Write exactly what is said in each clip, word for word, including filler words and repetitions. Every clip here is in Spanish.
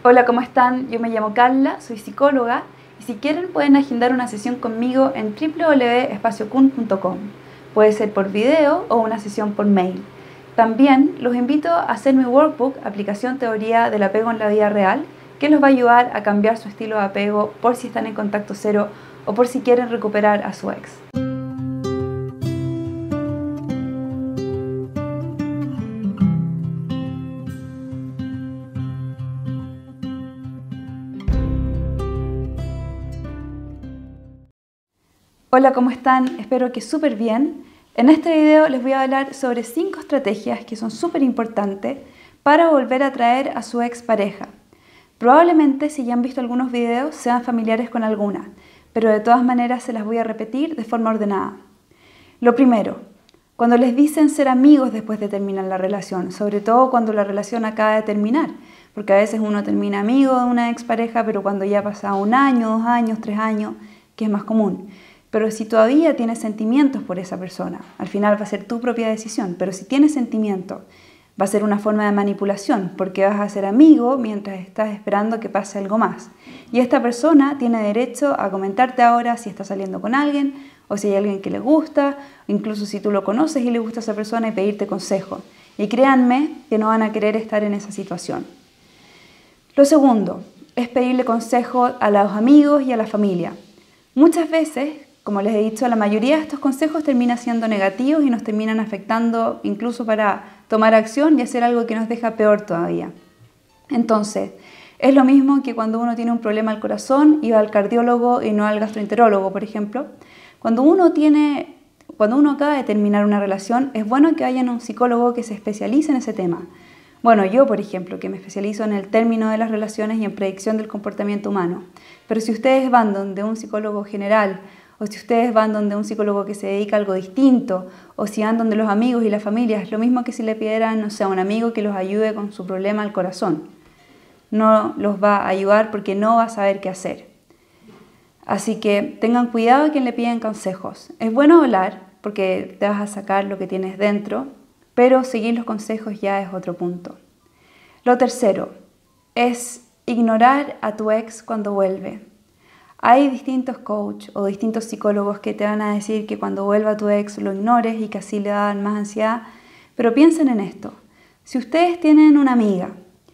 Hola, ¿cómo están? Yo me llamo Carla, soy psicóloga y si quieren pueden agendar una sesión conmigo en w w w punto espacio kun punto com. Puede ser por video o una sesión por mail. También los invito a hacer mi workbook, aplicación teoría del apego en la vida real, que los va a ayudar a cambiar su estilo de apego por si están en contacto cero o por si quieren recuperar a su ex. Hola, ¿cómo están? Espero que súper bien. En este video les voy a hablar sobre cinco estrategias que son súper importantes para volver a atraer a su ex pareja. Probablemente si ya han visto algunos videos sean familiares con alguna, pero de todas maneras se las voy a repetir de forma ordenada. Lo primero, cuando les dicen ser amigos después de terminar la relación, sobre todo cuando la relación acaba de terminar, porque a veces uno termina amigo de una expareja, pero cuando ya pasa un año, dos años, tres años, que es más común. Pero si todavía tienes sentimientos por esa persona, al final va a ser tu propia decisión, pero si tienes sentimientos, va a ser una forma de manipulación, porque vas a ser amigo mientras estás esperando que pase algo más. Y esta persona tiene derecho a comentarte ahora si está saliendo con alguien, o si hay alguien que le gusta, incluso si tú lo conoces y le gusta a esa persona y pedirte consejo. Y créanme que no van a querer estar en esa situación. Lo segundo es pedirle consejo a los amigos y a la familia. Muchas veces, como les he dicho, la mayoría de estos consejos terminan siendo negativos y nos terminan afectando incluso para tomar acción y hacer algo que nos deja peor todavía. Entonces, es lo mismo que cuando uno tiene un problema al corazón y va al cardiólogo y no al gastroenterólogo, por ejemplo. Cuando uno, tiene, cuando uno acaba de terminar una relación, es bueno que vayan a un psicólogo que se especialice en ese tema. Bueno, yo, por ejemplo, que me especializo en el término de las relaciones y en predicción del comportamiento humano. Pero si ustedes van donde un psicólogo general, o si ustedes van donde un psicólogo que se dedica a algo distinto, o si van donde los amigos y la familia, es lo mismo que si le pidieran, no sé, a un amigo que los ayude con su problema al corazón. No los va a ayudar porque no va a saber qué hacer. Así que tengan cuidado a quien le piden consejos. Es bueno hablar porque te vas a sacar lo que tienes dentro, pero seguir los consejos ya es otro punto. Lo tercero es ignorar a tu ex cuando vuelve. Hay distintos coaches o distintos psicólogos que te van a decir que cuando vuelva tu ex lo ignores y que así le dan más ansiedad, pero piensen en esto. Si ustedes tienen una amiga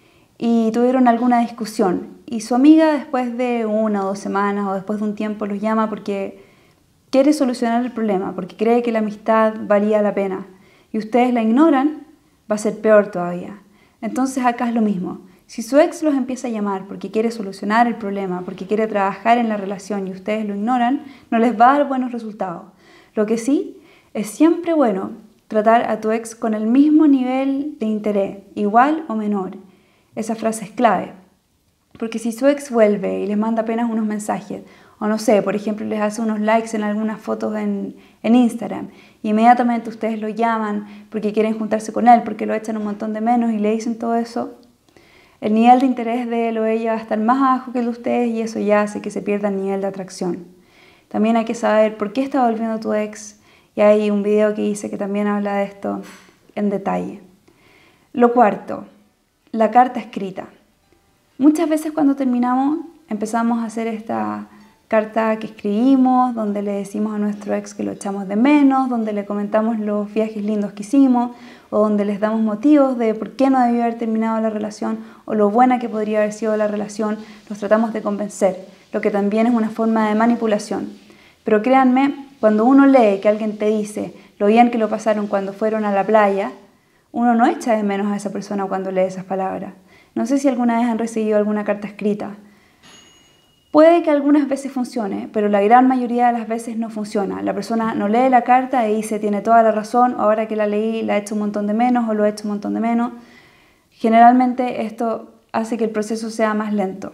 y tuvieron alguna discusión y su amiga después de una o dos semanas o después de un tiempo los llama porque quiere solucionar el problema, porque cree que la amistad valía la pena y ustedes la ignoran, va a ser peor todavía. Entonces acá es lo mismo. Si su ex los empieza a llamar porque quiere solucionar el problema, porque quiere trabajar en la relación y ustedes lo ignoran, no les va a dar buenos resultados. Lo que sí, es siempre bueno tratar a tu ex con el mismo nivel de interés, igual o menor. Esa frase es clave. Porque si su ex vuelve y les manda apenas unos mensajes, o no sé, por ejemplo, les hace unos likes en algunas fotos en, en Instagram, y inmediatamente ustedes lo llaman porque quieren juntarse con él, porque lo echan un montón de menos y le dicen todo eso, el nivel de interés de él o ella va a estar más bajo que el de ustedes y eso ya hace que se pierda el nivel de atracción. También hay que saber por qué está volviendo tu ex y hay un video que hice que también habla de esto en detalle. Lo cuarto, la carta escrita. Muchas veces cuando terminamos empezamos a hacer esta carta que escribimos, donde le decimos a nuestro ex que lo echamos de menos, donde le comentamos los viajes lindos que hicimos, o donde les damos motivos de por qué no debió haber terminado la relación, o lo buena que podría haber sido la relación, los tratamos de convencer, lo que también es una forma de manipulación. Pero créanme, cuando uno lee que alguien te dice lo bien que lo pasaron cuando fueron a la playa, uno no echa de menos a esa persona cuando lee esas palabras. No sé si alguna vez han recibido alguna carta escrita. Puede que algunas veces funcione, pero la gran mayoría de las veces no funciona. La persona no lee la carta y dice tiene toda la razón, ahora que la leí la he hecho un montón de menos o lo he hecho un montón de menos. Generalmente esto hace que el proceso sea más lento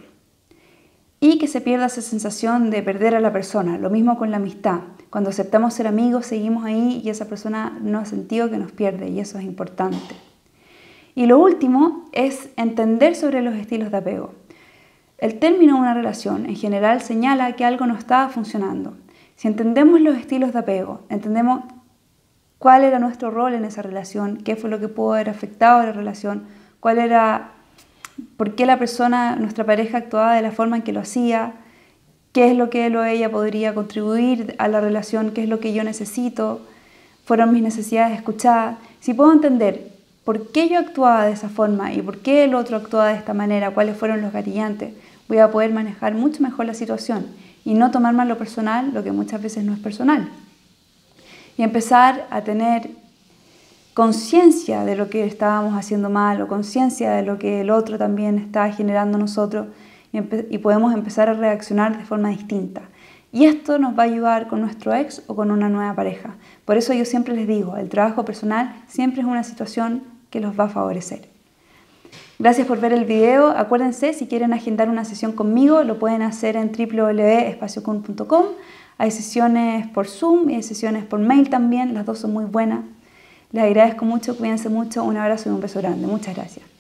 y que se pierda esa sensación de perder a la persona. Lo mismo con la amistad. Cuando aceptamos ser amigos, seguimos ahí y esa persona no ha sentido que nos pierde y eso es importante. Y lo último es entender sobre los estilos de apego. El término de una relación en general señala que algo no está funcionando. Si entendemos los estilos de apego, entendemos cuál era nuestro rol en esa relación, qué fue lo que pudo haber afectado a la relación, cuál era por qué la persona, nuestra pareja, actuaba de la forma en que lo hacía, qué es lo que él o ella podría contribuir a la relación, qué es lo que yo necesito, fueron mis necesidades escuchadas. Si puedo entender por qué yo actuaba de esa forma y por qué el otro actuaba de esta manera, cuáles fueron los gatillantes, voy a poder manejar mucho mejor la situación y no tomarme a lo personal lo que muchas veces no es personal. Y empezar a tener conciencia de lo que estábamos haciendo mal o conciencia de lo que el otro también está generando en nosotros y, y podemos empezar a reaccionar de forma distinta. Y esto nos va a ayudar con nuestro ex o con una nueva pareja. Por eso yo siempre les digo, el trabajo personal siempre es una situación que los va a favorecer. Gracias por ver el video. Acuérdense, si quieren agendar una sesión conmigo, lo pueden hacer en w w w punto espacio kun punto com. Hay sesiones por Zoom y hay sesiones por mail también. Las dos son muy buenas. Les agradezco mucho, cuídense mucho. Un abrazo y un beso grande. Muchas gracias.